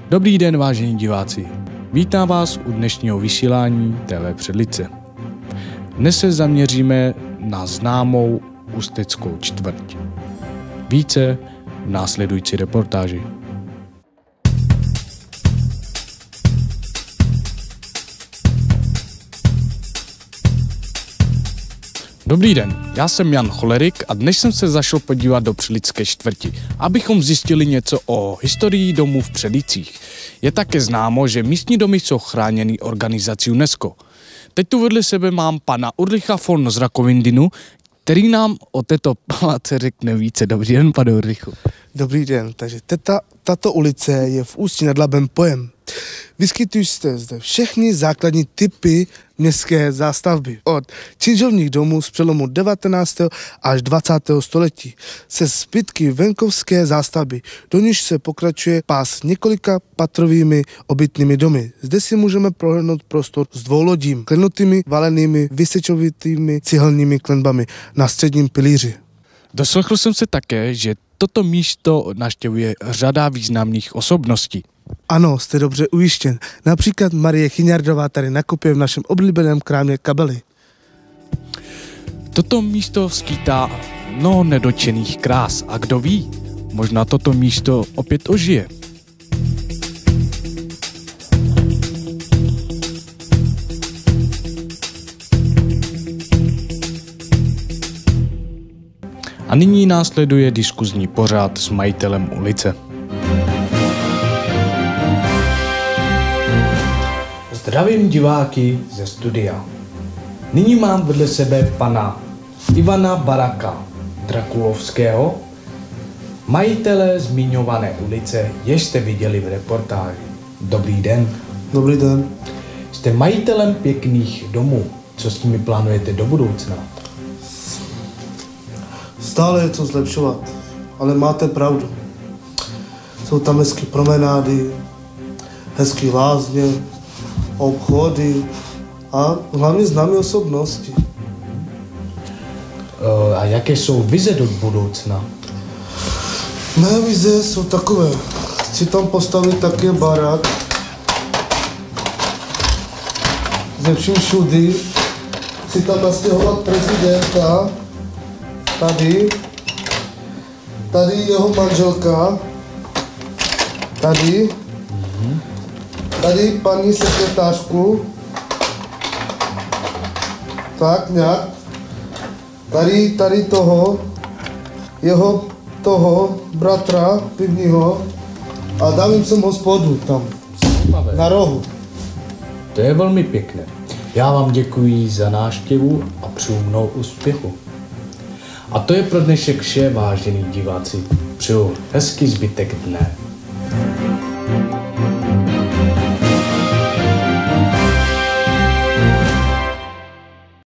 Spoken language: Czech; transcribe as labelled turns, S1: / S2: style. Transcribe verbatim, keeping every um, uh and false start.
S1: Dobrý den, vážení diváci. Vítám vás u dnešního vysílání T V Předlice. Dnes se zaměříme na známou ústeckou čtvrť. Více v následující reportáži. Dobrý den, já jsem Jan Cholerik a dnes jsem se zašel podívat do Předlické čtvrti, abychom zjistili něco o historii domů v Předlicích. Je také známo, že místní domy jsou chráněny organizací UNESCO. Teď tu vedle sebe mám pana Ulricha von Zrakovindinu, který nám o této paláce řekne více. Dobrý den, pane Ulrichu.
S2: Dobrý den, takže teta, tato ulice je v Ústí nad Labem pojem. Vyskytují se zde všechny základní typy městské zástavby. Od činžovních domů z přelomu devatenáctého až dvacátého století se zbytky venkovské zástavby, do níž se pokračuje pás několika patrovými obytnými domy. Zde si můžeme prohlédnout prostor s dvoulodím, klenutými valenými vysečovitými cihelnými klenbami na středním pilíři.
S1: Doslechl jsem se také, že toto místo navštěvuje řada významných osobností.
S2: Ano, jste dobře ujištěn. Například Marie Chyňardová tady nakupuje v našem oblíbeném krámě kabely.
S1: Toto místo skýtá mnoho nedotčených krás a kdo ví, možná toto místo opět ožije. A nyní následuje diskuzní pořad s majitelem ulice. Zdravím diváky ze studia. Nyní mám vedle sebe pana Ivana Baraka Drakulovského, majitele zmiňované ulice, jež jste viděli v reportáži. Dobrý den.
S2: Dobrý den.
S1: Jste majitelem pěkných domů. Co s nimi plánujete do budoucna?
S2: Stále je co zlepšovat, ale máte pravdu. Jsou tam hezké promenády, hezké lázně, obchody a hlavně známé osobnosti.
S1: A jaké jsou vize do budoucna?
S2: Mé vize jsou takové. Chci tam postavit také barák ze vším všudy. Chci tam nastěhovat prezidenta. Tady. Tady jeho manželka. Tady. Tady paní sekretářku. Tak nějak. Tady, tady toho, jeho toho bratra pivního a dávím sem hospodu tam,
S1: Zajímavé.
S2: Na rohu.
S1: To je velmi pěkné. Já vám děkuji za návštěvu a přeju mnoho úspěchu. A to je pro dnešek vše, vážení diváci. Přeju hezký zbytek dne.